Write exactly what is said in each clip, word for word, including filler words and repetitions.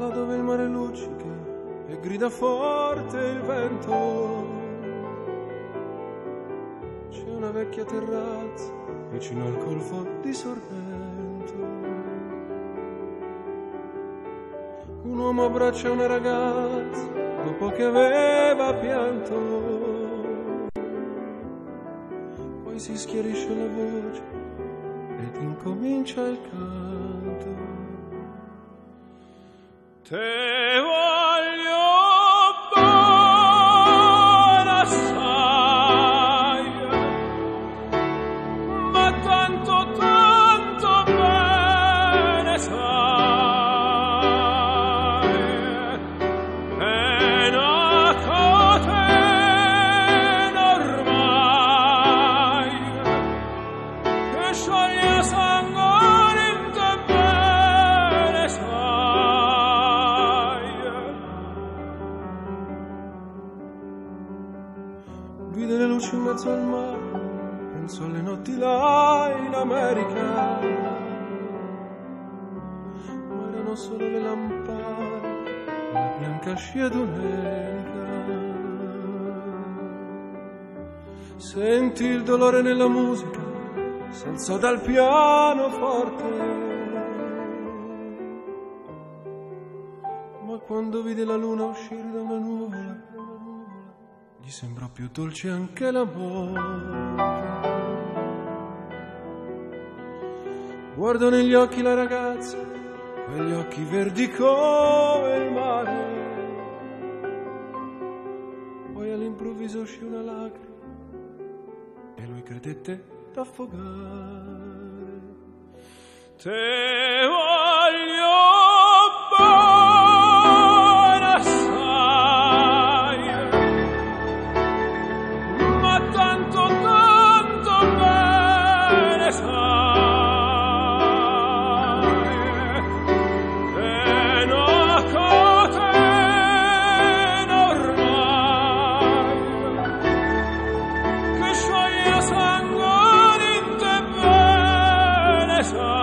là dove il mare luccica e grida forte il vento, c'è una vecchia terrazza vicino al golfo di Sorrento. Un uomo abbraccia una ragazza dopo che aveva pianto, poi si schiarisce la voce ed incomincia il canto. Te voglio bene assai, ma tanto, tanto bene sai, è una catena ormai che scioglie sangue in te bene sai. Vide le luci in mezzo al mare, penso alle notti là in America, ma erano solo le lampade e la bianca scia d'un'elica. Sentì il dolore nella musica, s'alzò dal pianoforte, ma quando vide la luna uscire da una nuvola, gli sembrò più dolce anche la morte. Guardò negli occhi la ragazza, quegli occhi verdi come il mare, poi all'improvviso uscì una lacrima e lui credette d'affogare. Te voglio bene assai, ma tanto, tanto bene sai, è una catena ormai che scioglie sangue in te bene sai.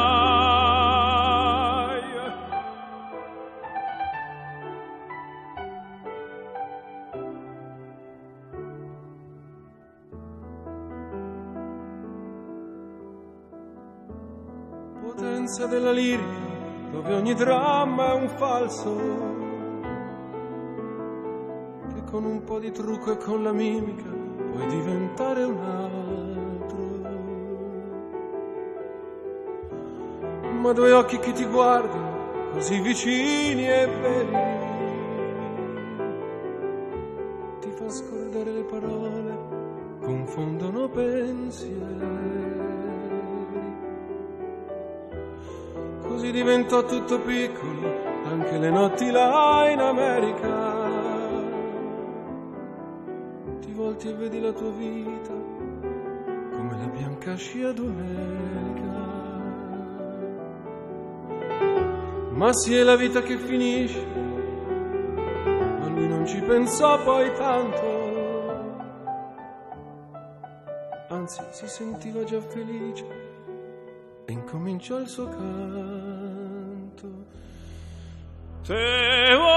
Potenza della lirica, dove ogni dramma è un falso, che con un po' di trucco e con la mimica puoi diventare un altro. Ma due occhi che ti guardano, così vicini e veri, ti fa scordare le parole, confondono pensieri. Così diventò tutto piccolo, anche le notti là in America. Ti volti e vedi la tua vita come la bianca scia d'un'elica. Ma sì, è la vita che finisce, ma lui non ci pensò poi tanto, anzi si sentiva già felice e incominciò il suo canto. Te